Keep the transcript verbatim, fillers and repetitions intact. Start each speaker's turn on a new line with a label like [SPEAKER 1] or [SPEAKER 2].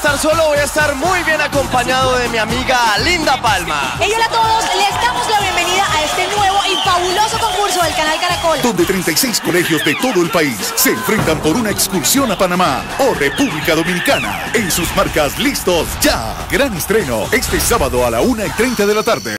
[SPEAKER 1] estar solo, voy a estar muy bien acompañado de mi amiga Linda Palma.
[SPEAKER 2] Hey, hola a todos, les damos la bienvenida a este nuevo y fabuloso concurso del Canal Caracol,
[SPEAKER 3] donde treinta y seis colegios de todo el país se enfrentan por una excursión a Panamá o República Dominicana. En sus marcas, listos ya. Gran estreno este sábado a la una y treinta de la tarde.